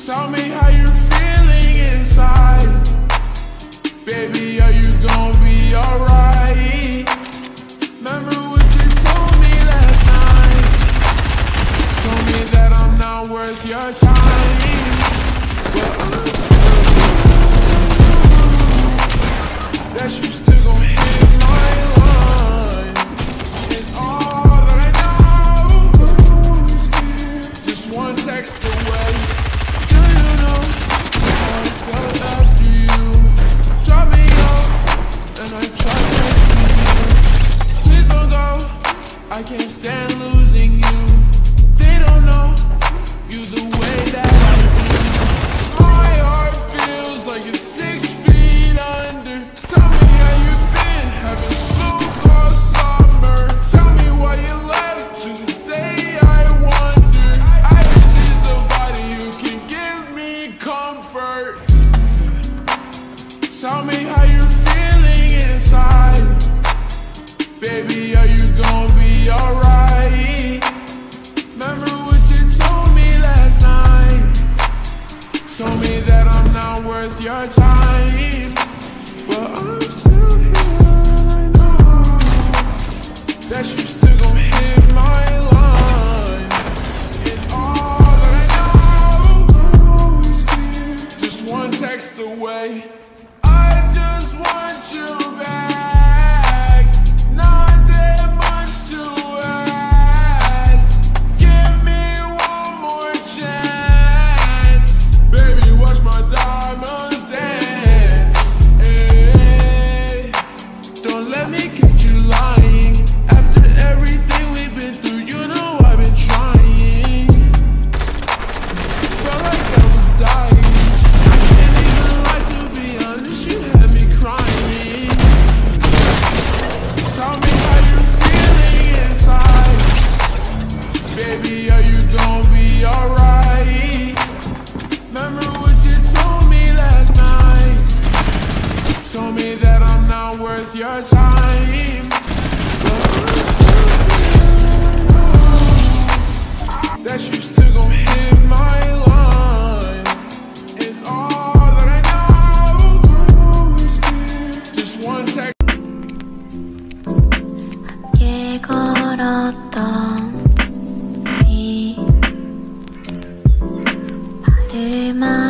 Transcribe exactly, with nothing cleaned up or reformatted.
Tell me how you're feeling inside. Baby, are you gonna be alright? Remember what you told me last night. Told me that I'm not worth your time, but I'm still that you still gon' hit my line. And all that I know is just one text away. Do you know how I felt after you dropped me off and I tried to rescue you? Please don't go, I can't stand losing you. They don't know you the way that I do. My heart feels like it's six feet under. Tell me how you been, having smoke all summer. Tell me why you left, to this day I wonder. I just need somebody who can give me comfort. Tell me how you're feeling inside. Baby, are you gonna be alright? Remember what you told me last night. Told me that I'm not worth your time, but I'm still here and I know that you still gon' hit my line. And all that I know is just one text away. I just want you back, not that much to ask. Give me one more chance. Baby, watch my diamonds dance. Hey, don't let me catch you lying. After everything we've been through, you know I've been trying. Felt like I was dying. I can't even lie, to be honest, you had me crying. Tell me how you're feeling inside. Baby, are you gonna be alright? Remember what you told me last night. Told me that I'm not worth your time, but I'm still here, that you still gon' hit my line. And all that I know is just one text. 함께 걸었던 이 발을 마